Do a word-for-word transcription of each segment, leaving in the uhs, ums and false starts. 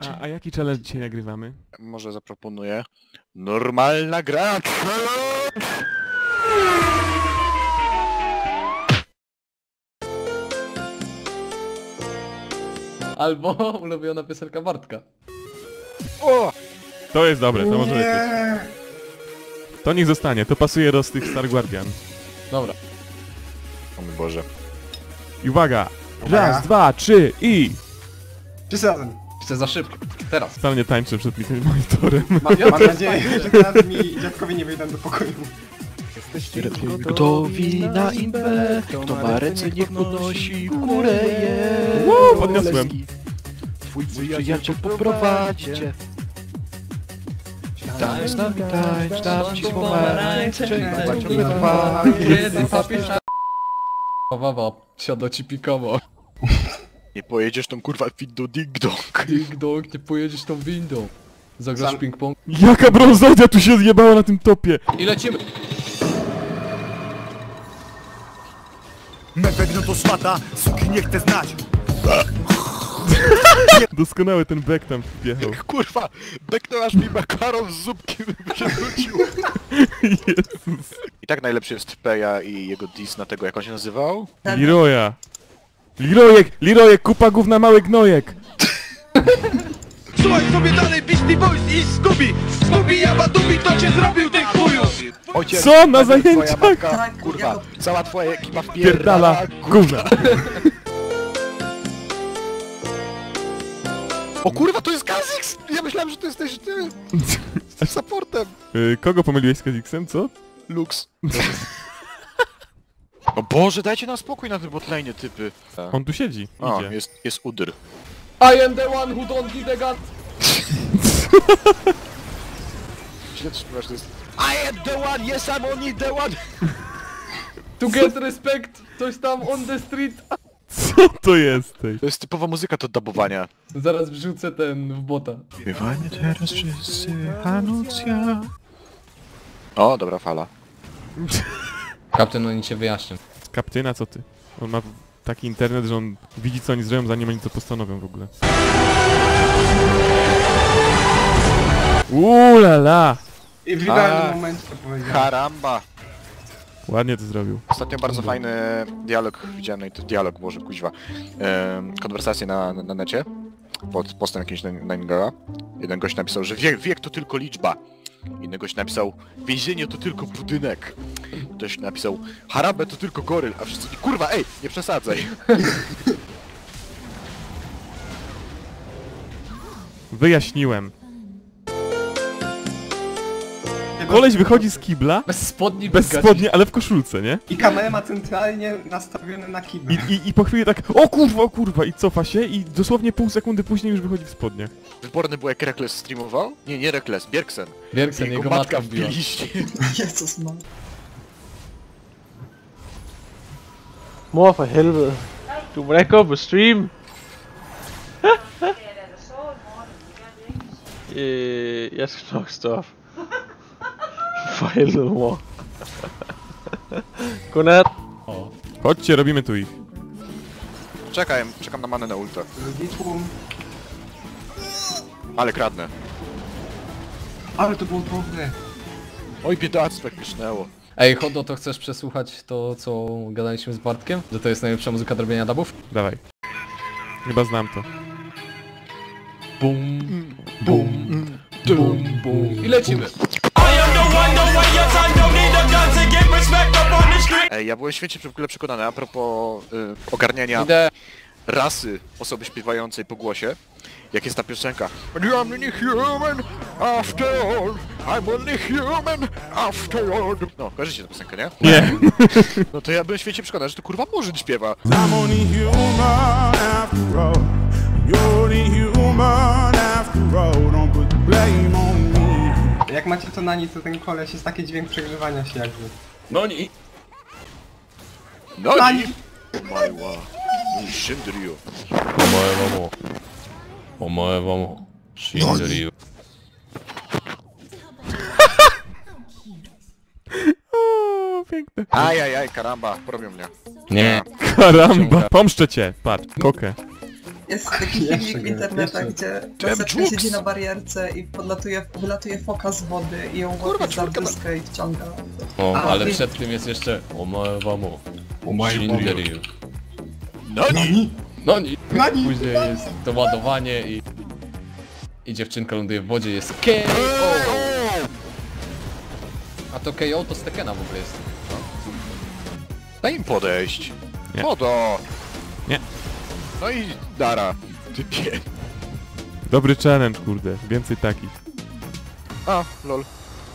A, a jaki challenge dzisiaj nagrywamy? Może zaproponuję. Normalna gra challenge! Albo ulubiona piosenka Bartka. O! To jest dobre, to może lecieć. To niech zostanie, to pasuje do z tych Star Guardian. Dobra. O mój Boże. I uwaga! Uwaga. Raz, dwa, trzy i... Wszyscy razem. Chcę za szybko. Teraz. Sam nie tańczę przed tym monitorem. Mam, mam nadzieję, że teraz mi dziadkowie nie wyjdą do pokoju. Gotowi na imbę, kto ma ręce niech podnosi w górę je. Wow, podniosłem. Twój przyjaciel poprowadzi cię. Tańcz z nami, tańcz, dam ci pomarańcze. Kiedy zapisz... Wawa, siada ci pikowo. Nie pojedziesz tą kurwa windą ding dong. Ding dong, nie pojedziesz tą windą. Zagrasz Sam- ping-pong. Jaka brązodia tu się zjebała na tym topie! I lecimy. Mewek no to szmata, suki nie chcę znać. Doskonały ten back tam wjechał. Kurwa, beknęłaś mi makaron z zupki, bym się wrócił. Jezus. I tak najlepszy jest Peja i jego diss na tego, jak on się nazywał? Leroya. Leroyek, Leroyek, kupa gówna mały gnojek. Słuchaj sobie dalej Beastie Boys i Scooby. Scooby Jabadubi to cię zrobił tych chujów. Ojciec, Co? Na twoja zajęciach? matka, kurwa, cała twoja ekipa Pierdala wpierdala. gówna. O kurwa, to jest Kha'Zix! Ja myślałem, że to jesteś ty. Z supportem. Y, kogo pomyliłeś z Kha'Zixem, co? Lux. O Boże, dajcie nam spokój na tym botlane, typy. On tu siedzi, O, idzie. jest, jest Udyr. I am the one who don't need a gun. Źle trzymasz, to jest... I am the one, yes I'm only the one! To get respect, coś tam on the street. Co to jest tej? To jest typowa muzyka do dubowania. Zaraz wrzucę ten w bota. Śpiewajmy teraz wszyscy Hanucja. O, dobra fala. Kapten, oni cię wyjaśnią. Kaptyna, co ty? On ma taki internet, że on widzi co oni zrobią, zanim oni to postanowią w ogóle. Uuu la la! I w A. idealnym momencie to powiedziałem. Karamba. Ładnie to zrobił. Ostatnio bardzo fajny dialog widziałem, no i to dialog, Boże, kuźwa. Ehm, konwersację na, na, na necie. Pod postem jakiegoś Ninegala. Jeden gość napisał, że wiek, wiek to tylko liczba. Inny gość napisał, więzienie to tylko budynek. Ktoś napisał, Harambe to tylko goryl, a wszyscy... Kurwa, ej, nie przesadzaj. Wyjaśniłem. Koleś wychodzi z kibla, Bez spodni, bez gaci. spodni, ale w koszulce, nie? I kamerę ma centralnie nastawione na kibel. I, i, I po chwili tak, o kurwa, o kurwa, i cofa się i dosłownie pół sekundy później już wychodzi w spodniach. Wyborny był jak Rekles streamował? Nie, nie Rekles, Bjergsen. Bjergsen, jego matka wbiła. wbiliście. Jezus ma. Mor for helvede. Du må da ikke gå på stream. øh, jeg skal nok stoppe. For helvede, mor. Godnat. O. Chodźcie, robimy tu ich. Czekaj, czekam na manę na ulta. Drugi tłum. Ale kradnę. Ale to było dobre. Oj, biedactwo, jak pisznęło. Ej, Hodo, to chcesz przesłuchać to, co gadaliśmy z Bartkiem? Że to jest najlepsza muzyka do robienia dubów? Dawaj. Chyba znam to. Bum, bum, bum, bum. I lecimy. Ej, ja byłem święcie w ogóle przekonany a propos y, ogarniania Idę. rasy osoby śpiewającej po głosie. Jak jest ta piosenka I'm only human after all, I'm only human after all. No, kojarzycie tę piosenkę, nie? Nie. No to ja byłem święcie przekonany, że to kurwa Murzyn śpiewa. I'm only human after all. You're only human after all. Don't put the blame on me. Jak macie to na nic, to ten koleś jest taki dźwięk przegrzewania się jakby. No nie. No Nani. i... Majła. Shinryu. Omoe wamo. Omoe wamo. Shinryu. O, piękne. Ajajaj, karamba, porobią mnie. Nie. Karamba. Pomszczę cię, patrz, kokę. Jest taki Jeszcze filmik w go, internetach, jeszcze. gdzie laseczka Jukes. siedzi na barierce i podlatuje, wylatuje foka z wody i ją Kurwa, łapie za czwórka na- bluzkę i wciąga. O, A, ale ty- przed tym jest jeszcze Omae wamo. Omae wamo. Shinderu. Nani? No nie. Nani? Później jest doładowanie i... I dziewczynka ląduje w wodzie, jest K O! A to K O to z Tekena w ogóle jest. Daj im podejść. Nie. Podo. Nie. No i dara. Ty pie... Dobry challenge, kurde. Więcej takich. A, lol.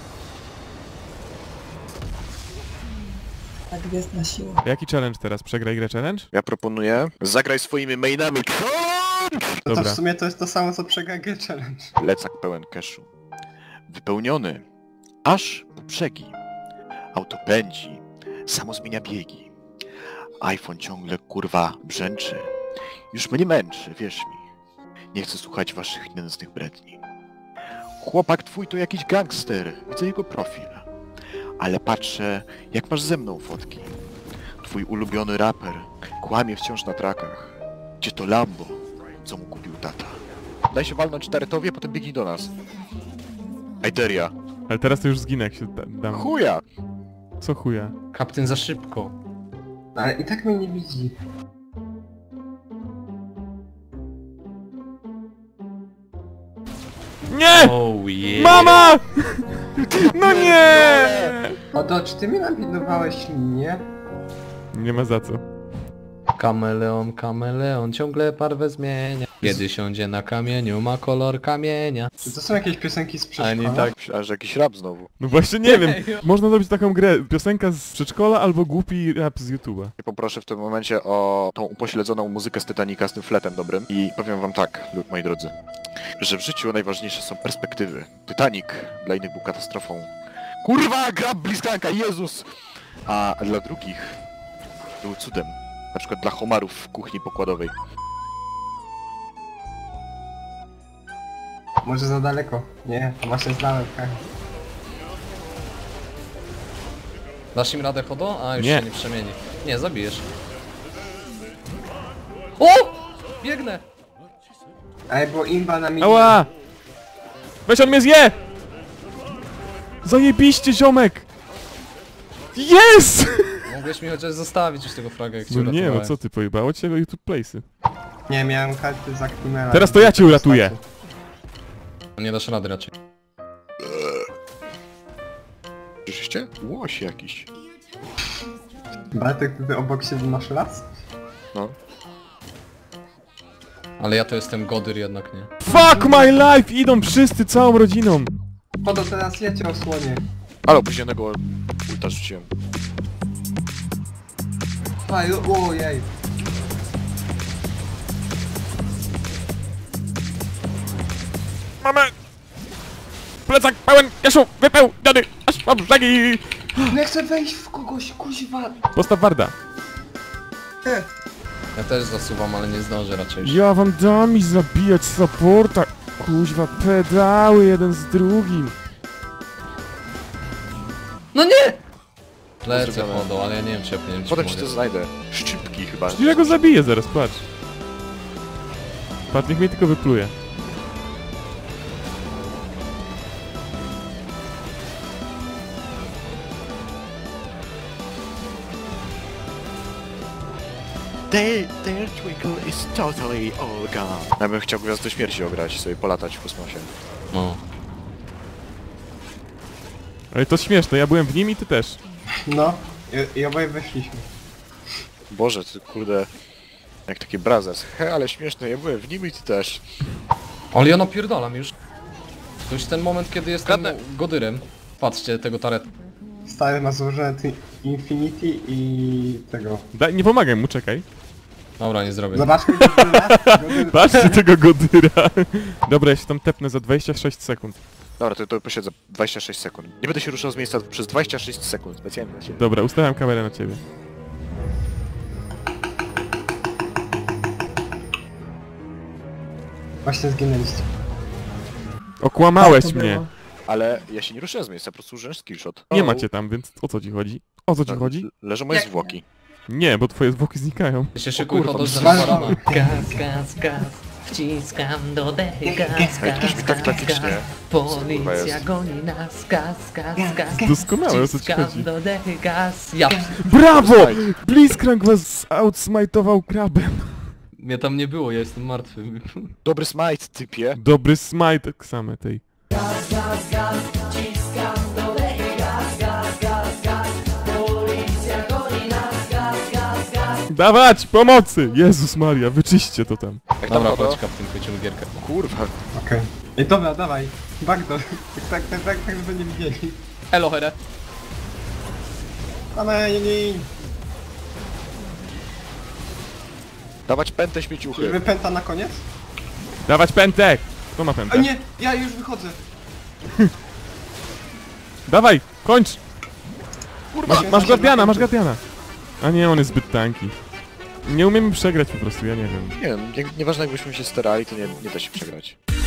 Tak jest na siłę. A jaki challenge teraz? Przegraj grę challenge? Ja proponuję, zagraj swoimi mainami. To, to Dobra. w sumie to jest to samo co przegragę challenge. Plecak pełen cashu. Wypełniony. Aż po brzegi. Auto pędzi. Samo zmienia biegi. iPhone ciągle kurwa brzęczy. Już mnie męczy, wierz mi. Nie chcę słuchać waszych nędznych bredni. Chłopak twój to jakiś gangster. Widzę jego profil. Ale patrzę, jak masz ze mną fotki. Twój ulubiony raper kłamie wciąż na trakach. Gdzie to Lambo, co mu kupił tata? Daj się walnąć taretowie, potem biegnij do nas. Ajteria. Ale teraz to już zginę, jak się da, dam. Chuja! Co chuja? Kapityn za szybko. Ale i tak mnie nie widzi. Nie! Oh yeah. Mama! No nie! Oto, czy ty mnie nawidowałeś mnie? Nie ma za co. Kameleon, kameleon, ciągle barwę zmienia. Kiedy siądzie na kamieniu, ma kolor kamienia. Czy to są jakieś piosenki z przedszkola? Ani tak. Myślałem, że jakiś rap znowu. No właśnie nie wiem. Można zrobić taką grę. Piosenka z przedszkola albo głupi rap z YouTube'a. I poproszę w tym momencie o tą upośledzoną muzykę z Titanica z tym fletem dobrym. I powiem wam tak, lud moi drodzy, że w życiu najważniejsze są perspektywy. Titanic dla innych był katastrofą. Kurwa, gra bliskanka, Jezus! A dla drugich był cudem. Na przykład dla homarów w kuchni pokładowej. Może za daleko? Nie, właśnie zdałem. Dasz im radę chodo? A już Nie. się nie przemieni. Nie, zabijesz. O! Biegnę! Ej, bo imba na mnie. Ała! Weź, on mnie zje! Zajebiście, ziomek! Jest! Mogłeś mi chociaż zostawić już tego fraga, jak cię No nie, no uratowałem. co ty, pojebało cię YouTube Place'y. Nie, miałem karty za Klimera. Teraz to ja cię uratuję. Nie dasz rady raczej. Słyszycie? Łoś jakiś. Bartek, ty obok siebie masz las? No. Ale ja to jestem Godyr jednak, nie? Fuck my life! Idą wszyscy, całą rodziną! Podo, teraz ja cię osłonię. Ale opóźnionego ulta rzuciłem. Aj, ojej. Mamy! Plecak pełen Jaszu, wypełniony aż po brzegi! Nie chcę wejść w kogoś, kuźwa. Postaw Warda. Ty, Ja też zasuwam, ale nie zdążę raczej. Ja wam dam mi zabijać supporta. Kuźwa, pedały jeden z drugim. No nie! Lecę Pozdrowiamy. chodo, ale ja nie wiem czy ja powinienem ci Potem ci pomogę. to znajdę. Szczypki chyba. Ja go zabiję zaraz, patrz. Patrz, niech mnie tylko wypluje. Their, their twinkle is totally all gone. Ja bym chciał Gwiazdę Śmierci ograć, sobie polatać w kosmosie. No. Ale to śmieszne, ja byłem w nim i ty też. No, i, i oboje wyszliśmy. Boże, ty kurde... Jak taki brazes. He, ale śmieszne, ja byłem w nim i ty też. Ale ja napierdalam już. To już ten moment, kiedy jestem Kradnę. Godyrem. Patrzcie tego taret. Stary ma złożone ty- Infinity i tego. Daj, nie pomagaj mu, czekaj. Dobra, nie zrobię. Zobaczmy, gdzie ten las. Godyr- Patrzcie tego Godyra. Dobra, ja się tam tepnę za dwadzieścia sześć sekund. Dobra, to, to posiedzę dwadzieścia sześć sekund. Nie będę się ruszał z miejsca przez dwadzieścia sześć sekund, specjalnie dla ciebie. Dobra, ustawiam kamerę na ciebie. Właśnie zginęliście. Okłamałeś Tak to mnie. było. Ale ja się nie ruszyłem z miejsca, po prostu użyłem skillshot. Nie O, macie tam, więc o co ci chodzi? O co ci le- chodzi? Leżą moje Jak zwłoki. Nie, bo twoje zwłoki znikają. Ty się szykuj, kurwa, Hodor, że smash. na barana. Gaz, gaz, gaz, wciskam do dechy, gaz, Ej, ktoś mi gaz, tak gaz, taktycznie. gaz. Kurwa Policja jest. goni nas, gaz, gaz, gaz. Doskonałe, o co ci Wciskam chodzi. do dechy, gaz. Ja, Brawo! Blitzcrank was outsmite'ował krabem. Mnie tam nie było, ja jestem martwy. Dobry smite, typie. Dobry smite tak same tej. Dawać! Pomocy! Jezus Maria, wyczyście to tam. Jak tam Dobra, Hodo? chodź kapitän, kończymy gierkę. Kurwa. Okej. Ej, dobra, dawaj. Backdoor. Tak, tak, tak, tak, tak, żeby nie widzieli. Elo, here. Ale nie, nie, nie. Dawać pętę śmieciuchy. Wypęta na koniec? Dawać pętek! Kto ma A pętę? nie, ja już wychodzę. Dawaj, kończ! Kurwa. Masz, masz Guardiana, masz Guardiana! A nie, on jest zbyt tanki. Nie umiemy przegrać po prostu, ja nie wiem. Nie wiem, nie, nieważne jakbyśmy się starali, to nie, nie da się przegrać.